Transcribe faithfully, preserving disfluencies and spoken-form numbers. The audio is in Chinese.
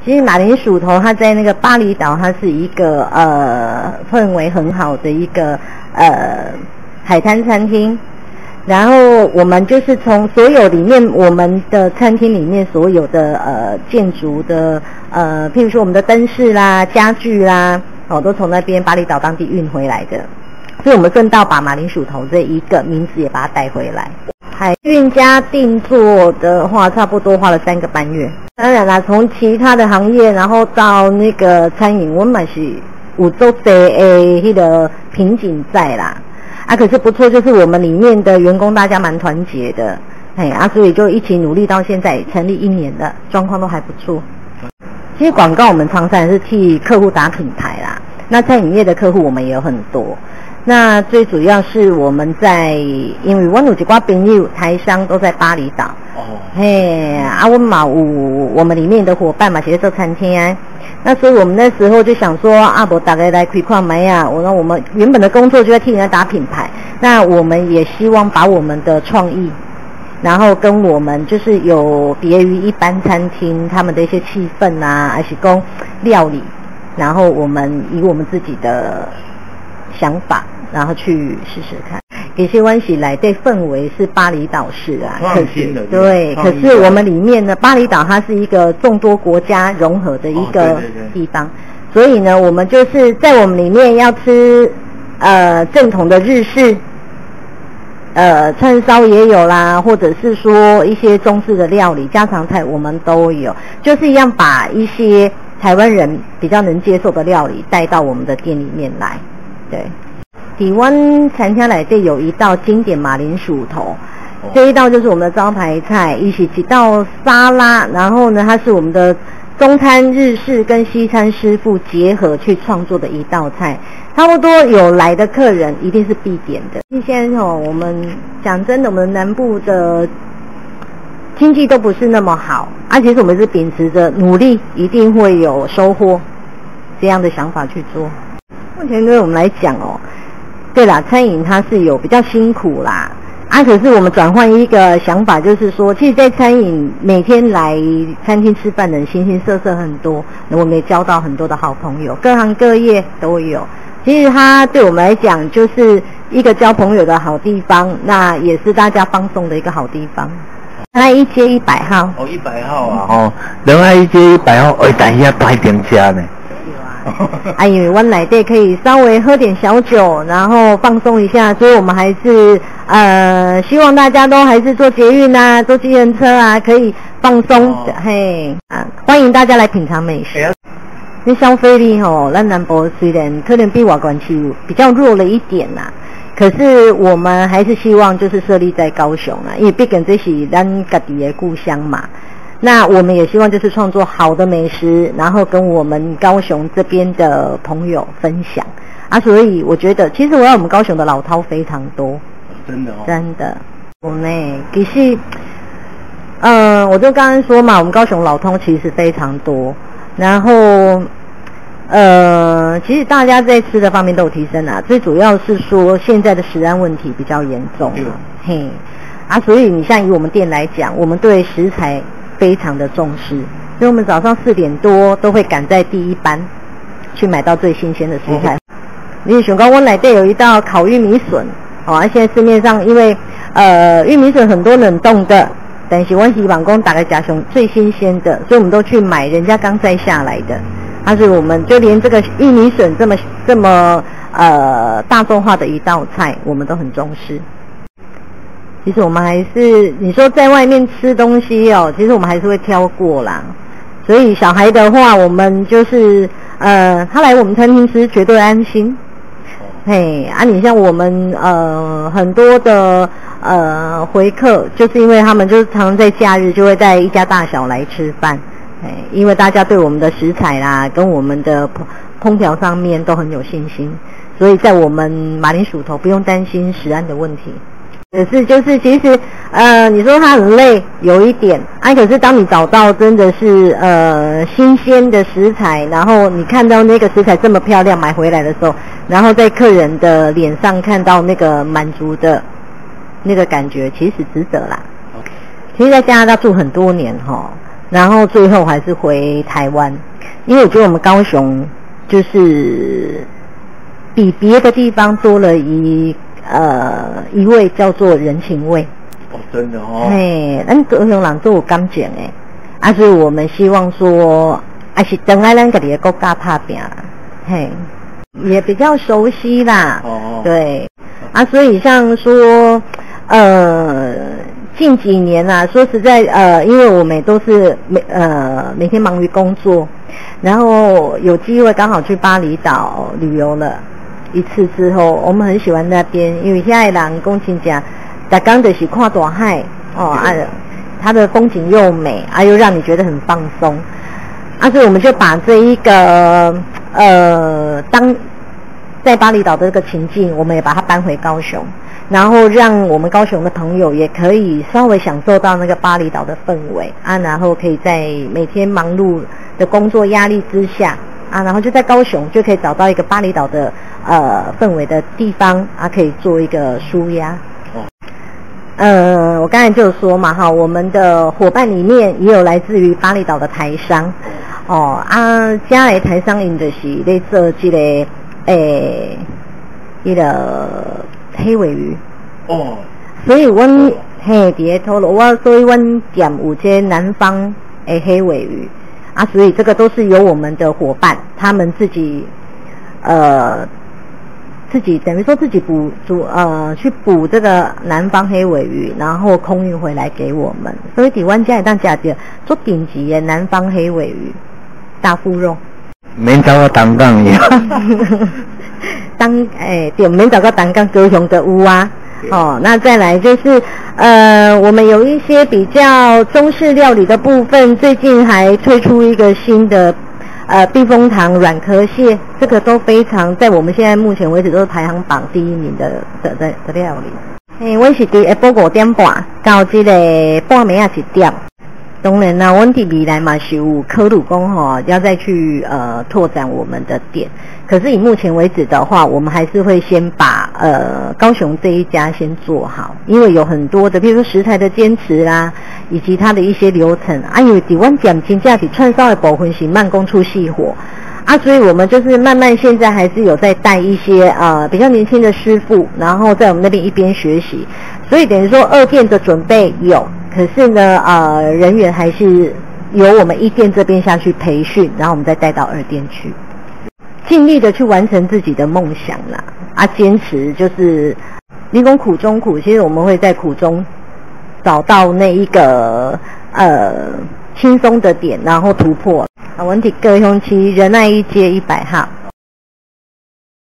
其实马铃薯头它在那个巴厘岛，它是一个呃氛围很好的一个呃海滩餐厅。然后我们就是从所有里面，我们的餐厅里面所有的呃建筑的呃，譬如说我们的灯饰啦、家具啦，哦，都从那边巴厘岛当地运回来的。所以我们顺道把马铃薯头这一个名字也把它带回来。海运加定做的话，差不多花了三个半月。当然啦，从其他的行业，然后到那个餐饮，我们是有做多的那个瓶颈在啦。啊，可是不错，就是我们里面的员工大家蛮团结的，哎啊，所以就一起努力到现在成立一年了，状况都还不错。其实广告我们常常是替客户打品牌啦，那餐饮业的客户我们也有很多。那最主要是我们在，因为我有一挂朋友台商都在巴厘岛，哦，嘿，啊，我们嘛有我们里面的伙伴嘛，是在做餐厅啊。那所以我们那时候就想说，啊，不大概来开看卖啊，我说我们原本的工作就在替人家打品牌，那我们也希望把我们的创意，然后跟我们就是有别于一般餐厅他们的一些气氛啊，还是讲料理，然后我们以我们自己的想法，然后去试试看。其实湾喜来对氛围是巴厘岛式啊， 创新的对，可是我们里面呢，巴厘岛它是一个众多国家融合的一个地方，哦、对对对，所以呢，我们就是在我们里面要吃呃正统的日式，呃串烧也有啦，或者是说一些中式的料理、家常菜我们都有，就是一样把一些台湾人比较能接受的料理带到我们的店里面来，对。底湾餐厅来这有一道经典马铃薯头，哦、这一道就是我们的招牌菜，一起几道沙拉，然后呢，它是我们的中餐、日式跟西餐师傅结合去创作的一道菜，差不多有来的客人一定是必点的。现在哦，我们讲真的，我们南部的经济都不是那么好，而、啊、且是我们是秉持着努力一定会有收获这样的想法去做。目前对我们来讲哦。对啦，餐饮它是有比较辛苦啦，啊，可是我们转换一个想法，就是说，其实，在餐饮每天来餐厅吃饭的人形形色色很多，我们也交到很多的好朋友，各行各业都有。其实它对我们来讲，就是一个交朋友的好地方，那也是大家放松的一个好地方。仁爱一街一百号。 哦，一百号啊，哦，仁爱一街一百号，哎，等一下带点家呢。 啊，因为湾来店可以稍微喝点小酒，然后放松一下，所以我们还是呃希望大家都还是坐捷运啊，坐计程车啊，可以放松，哦、嘿啊，欢迎大家来品尝美食。那、欸、消费力吼，咱南部虽然可能比外关区比较弱了一点啦，可是我们还是希望就是设立在高雄啊，因为毕竟这是咱家己的故乡嘛。那我们也希望就是创作好的美食，然后跟我们高雄这边的朋友分享啊，所以我觉得其实我要我们高雄的老饕非常多， 真的哦， 真的，我呢其实，嗯、呃，我就刚刚说嘛，我们高雄老饕其实非常多，然后，呃，其实大家在吃的方面都有提升啊，最主要是说现在的食安问题比较严重，嘿，啊，所以你像以我们店来讲，我们对食材非常的重视，所以我们早上四点多都会赶在第一班去买到最新鲜的食材。你想讲我内底有一道烤玉米笋，哦，啊，现在市面上因为呃玉米笋很多冷冻的，但是我希望讲大概加上最新鲜的，所以我们都去买人家刚摘下来的。啊，所以我们就连这个玉米笋这么这么呃大众化的一道菜，我们都很重视。其实我们还是，你说在外面吃东西哦，其实我们还是会挑过啦。所以小孩的话，我们就是呃，他来我们餐厅吃绝对安心。嘿，啊，你像我们呃很多的呃回客，就是因为他们就是常常在假日就会带一家大小来吃饭，哎，因为大家对我们的食材啦，跟我们的烹烹调上面都很有信心，所以在我们马铃薯头不用担心食安的问题。可是就是其实呃你说它很累有一点啊，可是当你找到真的是呃新鲜的食材，然后你看到那个食材这么漂亮买回来的时候，然后在客人的脸上看到那个满足的那个感觉，其实值得啦。其实在加拿大住很多年齁， 然后最后还是回台湾，因为我觉得我们高雄就是比别的地方多了一呃一位叫做人情味。 哦，真的哦。 嘿，咱高雄人都有感情诶，啊，所以我们希望说，还是等来咱自己的国家打拼，嘿，也比较熟悉啦。哦。对，啊，所以像说，呃，近几年啊，说实在，呃，因为我们都是每呃每天忙于工作，然后有机会刚好去巴厘岛旅游了一次之后，我们很喜欢那边，因为现在人讲真正。大刚的是看大海哦，啊，它的风景又美，啊，又让你觉得很放松，啊，所以我们就把这一个呃，当在巴厘岛的这个情境，我们也把它搬回高雄，然后让我们高雄的朋友也可以稍微享受到那个巴厘岛的氛围啊，然后可以在每天忙碌的工作压力之下啊，然后就在高雄就可以找到一个巴厘岛的呃氛围的地方啊，可以做一个抒压。呃，我刚才就说嘛，哈，我们的伙伴里面也有来自于巴厘岛的台商，哦啊，加来台商因就是在做这个诶，那个黑尾鱼，哦，所以阮嘿伫咧透露，我所以阮店有这南方诶黑尾鱼啊，所以这个都是由我们的伙伴他们自己呃。自己等于说自己捕捕呃去捕这个南方黑尾鱼，然后空运回来给我们，所以伫阮家里当价的做顶级的南方黑尾鱼大腹肉。 免走到东港呀。 当诶对，免走到东港高雄的有啊。哦，那再来就是呃我们有一些比较中式料理的部分，最近还推出一个新的。呃，避风塘软壳蟹，这个都非常，在我们现在目前为止都是排行榜第一名的的的的料理。诶，我是伫下晡五点半到这个半暝啊一点。当然啦，我们伫未来嘛是有考虑讲吼，要再去呃拓展我们的店。可是以目前为止的话，我们还是会先把呃高雄这一家先做好，因为有很多的，比如说食材的坚持啦，以及它的一些流程。啊，因为伫阮店真正是串烧的部分是慢工出细活啊，所以我们就是慢慢现在还是有在带一些呃比较年轻的师傅，然后在我们那边一边学习，所以等于说二店的准备有，可是呢呃人员还是由我们一店这边下去培训，然后我们再带到二店去。尽力的去完成自己的梦想啦，啊，坚持就是你讲苦中苦，其实我们会在苦中找到那一个呃轻松的点，然后突破。啊，阮伫高雄市仁爱一街一百号。